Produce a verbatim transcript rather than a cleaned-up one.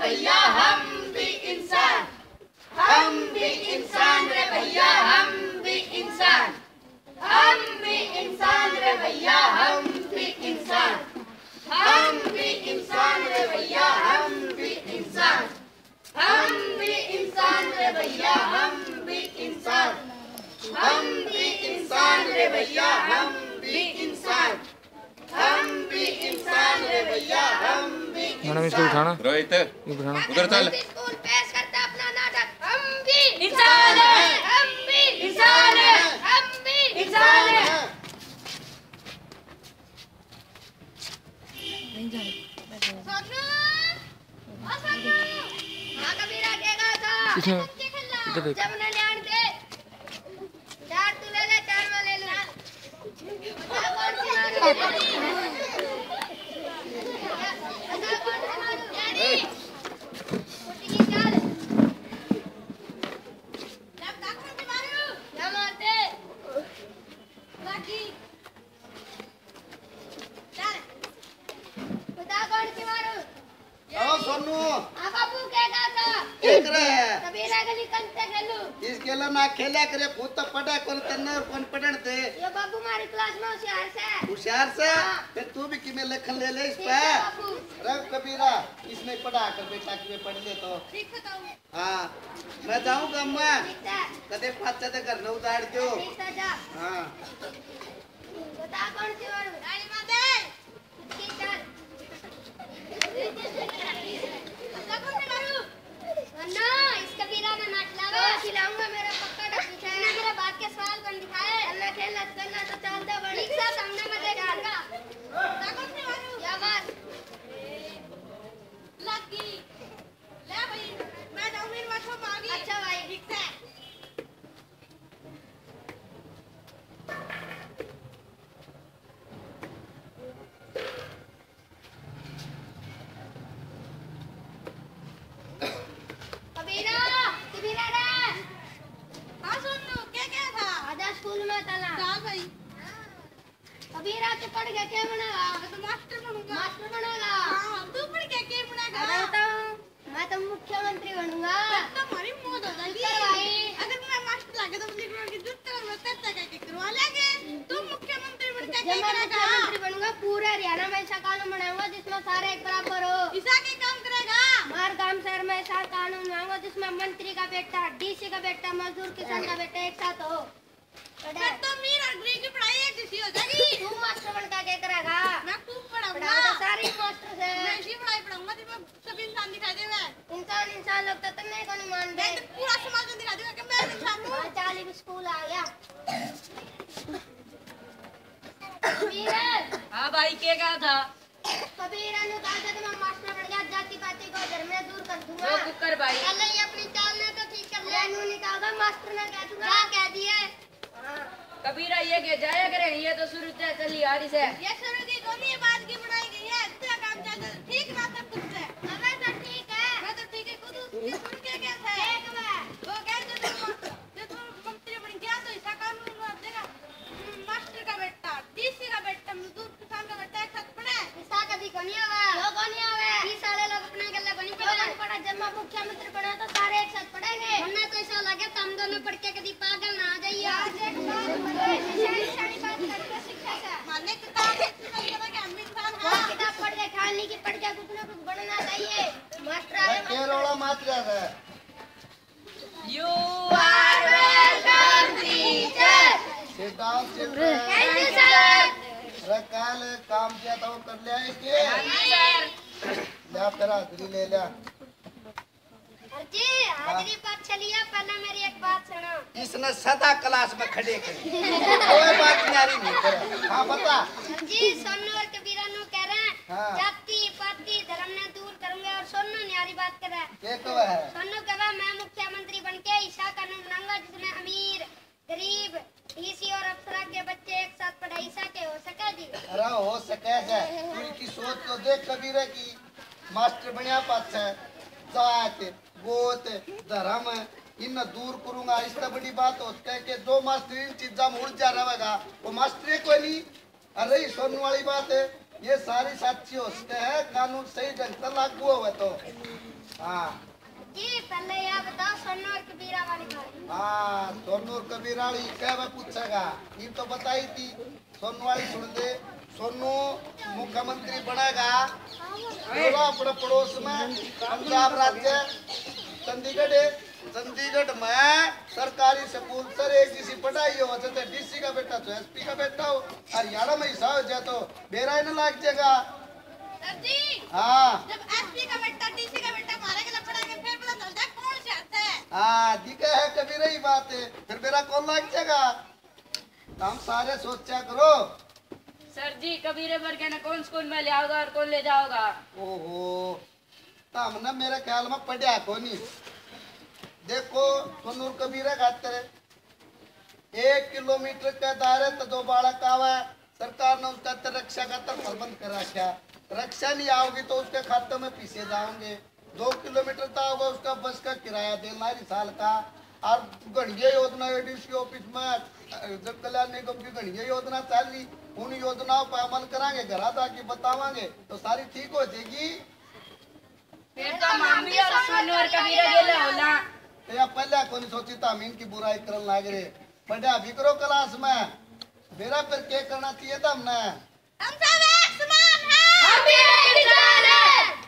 भैया हम भी इंसान, हम भी इंसान रे भैया हम भी इंसान, हम भी इंसान रे भैया हम भी इंसान, हम भी इंसान रे भैया हम भी इंसान, हम भी इंसान रे भैया हम भी इंसान, हम भी इंसान रे भैया हम भी इंसान, हम भी इंसान रे भैया हम भी इंसान। रोहित उधर चल। स्कूल पेश करता अपना नाटक हम भी इंसान हैं, हम भी इंसान हैं, हम भी इंसान हैं। सोनू, ओ सोनू, हाँ कबीरा क्या कहा था? जब उन्हें ध्यान दे, चार तू ले ले, चार मैं ले लूँ। कौन सी मारू? ना खेला करे भूत पड़ा कौन तन्ने और कौन पढ़न दे। ये बाबू हमारी क्लास में होशियार से होशियार से फिर तू भी किमें लेखन ले ले इस पे रव कबीरा इसमें पढ़ा कर बेटा कि मैं पढ़ ले तो ठीक बताऊं। हाँ मैं जाऊंगा अम्मा कदे पाँच ते घर न उतार दो। हाँ बता कौन सी वाली रानी माते ठीक चल अच्छा कौन से करूं अन्ना इस कबीरा में नाच लावा खिलाऊंगा मेरा पक्का डॉक्टर है ना मेरा बात के सवाल कौन दिखाए अल्लाह खेलना करना तो चलता बड़ी ठीक सा सामने में दे डालगा बता कौन से मारू क्या बात लकी ले भाई मैं जाऊं मेरी बात को मांगी अच्छा भाई ठीक से कबीरा तू पढ़ के क्या बनेगा? मैं तो मास्टर बनूंगा। मास्टर बनेगा? हाँ, तू पढ़ के क्या बनेगा? मैं बताऊँ, मैं तो मुख्यमंत्री बनूंगा। तो हमारी मौत हो जाएगी। भाई, अगर मैं मास्टर लाके तो मुझे करोड़ की जुत्ते और मैं तेरे क्या करवा लेंगे? तू मुख्यमंत्री बन के क्या करेगा? जब मैं मुख्यमंत्री बनूंगा, पूरे हरियाणा में ऐसा कानून बनाऊंगा जिसमें सारे एक बराबर हो। ऐसा क्या काम करेगा? हमारे गांव शहर में ऐसा कानून बनाऊंगा जिसमें मंत्री का बेटा, डीसी का बेटा, मजदूर किसान का बेटा एक साथ हो। तो मेरा डिग्री की पढ़ाई एक जैसी हो जाएगी। तू मास्टर बन का क्या करेगा? मैं खूब पढ़ाऊंगा। तो सारी मास्टर से मैं इसी पढ़ाई पढ़ाऊंगा जिसमें सभी इंसान दिखाई देगा। इंसान इंसान लोग तो तन्ने को नहीं मानते। पूरा समाज दिखा देगा कि मैं इंसान हूँ। चाली भी स्कूल आ गया। कबीरा। हाँ भाई क्या कहा था? कबीरा ने कहा था कि मैं मास्टर बन गया जाति पाति को घर में दूर कर दूंगा। वो कुकर भाई। अल्लाह ये अपनी चाल ने तो ठीक कर लिया। इन्होंने कहा था मास्टर ने कह दूंगा। क्या कह दिया? कबीरा ये के जाया करें ये तो शुरू से चली आ रही है। ये शुरू की कौन ये बात की बनाई गई है? तेरा काम चल ठीक ना सब कुछ है। मैं तो ठीक है। मैं तो ठीक है खुद ये सुन के क्या है? एक बार वो कहते थे जो तुम मंत्री बन गया तो ऐसा कानून हुआ देगा मास्टर का बेटा, डीसी का बेटा, मजदूर किसान का बेटा एक साथ पढ़े। ऐसा कभी कोनी होगा। वो कोनी होगा। बीस साल लोग अपने गले बनी पढ़े पढ़ा जब मैं मुख्यमंत्री बना तो सारे एक साथ पढ़ेंगे। वरना तो ऐसा लगे तुम दोनों पढ़ के कभी पागल ना आ जाइए। आज एक मानने किताब किताब पढ़ के खाने की पढ़ के कुछ ना कुछ बनना चाहिए। मास्टर आए क्या रोड़ा मात्र है? You are welcome teacher. Sit down, sit down. Thank you sir. रकाल काम किया था वो कर लिया है के? ले तेरा हाजिरी ले लिया। जी हाजिरी बात चलिए पहले मेरी एक बात सुनो। इसने सदा क्लास में खड़े कर कोई बात न्यारी नहीं करे। हाँ बता। जी सोनू और कबीरा नु कह रहे हैं हाँ। जाति पाति धर्म ने दूर करूंगा और सोनू न्यारी बात कर रहा है। ये कब है? सोनू कह रहा मैं मुख्यमंत्री बनके ऐसा कानून बनाऊंगा जिसमें अमीर गरीब डीसी और अफसर के बच्चे एक साथ पढ़ाई सके हो सके जी। अरे हो सके है उनकी सोच तो देख कबीरा की मास्टर बढ़िया पास है जात गोत धर्म इन दूर करूंगा इससे बड़ी बात हो सके कि जो मास्टर इन चीजा में उड़ जा रहेगा वो मास्टर कोई नहीं। अरे सुनने वाली बात है ये सारी साक्षी हो सके है कानून सही ढंग से लागू हो तो हाँ जी पहले यह बताओ सोनू और कबीरा वाली बात। हाँ सोनू और कबीराड़ी क्या मैं पूछेगा, ये तो बताई थी। सोनू वाली सुन दे। सोनू मुख्यमंत्री बनेगा बोला अपने पड़ोस में पंजाब राज्य चंडीगढ़ है। चंडीगढ़ में सरकारी स्कूल सर एक जिसी पढ़ाई हो जैसे डीसी का बेटा तो एसपी का बेटा हो, हरियाणा में हिसाब हो जाए तो बेरा ही न लाग जाएगा। सर जी हाँ जब एसपी का बेटा डीसी का बेटा मारे के पढ़ाएंगे फिर पता चल जाए कौन चाहता है। हाँ दिखा है कभी रही बात है, फिर मेरा कौन लग जाएगा। हम सारे सोचा करो। सर जी कबीरे पर कहना कौन स्कूल में ले आओगा और कौन ले जाओगा। ओहो तो हमने मेरे ख्याल में पढ़ा को नहीं। देखो सोनू कबीरा खातर एक किलोमीटर का दायरे तो दो बालक आवा, सरकार ने उसका तर रक्षा का तर प्रबंध कर रखा। रक्षा नहीं आओगी तो उसके खाते में पीछे जाओगे। दो किलोमीटर तक होगा उसका बस का किराया देना है साल का। और गणिया योजना एडीसी ऑफिस में जब कल्याण निगम की गणिया योजना चाली, उन योजनाओं पर अमल कराएंगे, घर जाके बतावांगे तो सारी ठीक हो जाएगी। फिर तो मामी और सोनू और कबीरा गेले होला। तो या पहले कौन सोची था हम इनकी बुराई करने लग रहे। पढ़ा भी करो क्लास में, मेरा फिर क्या करना चाहिए था हमने। हम सब एक समान हैं। हम भी एक इंसान हैं।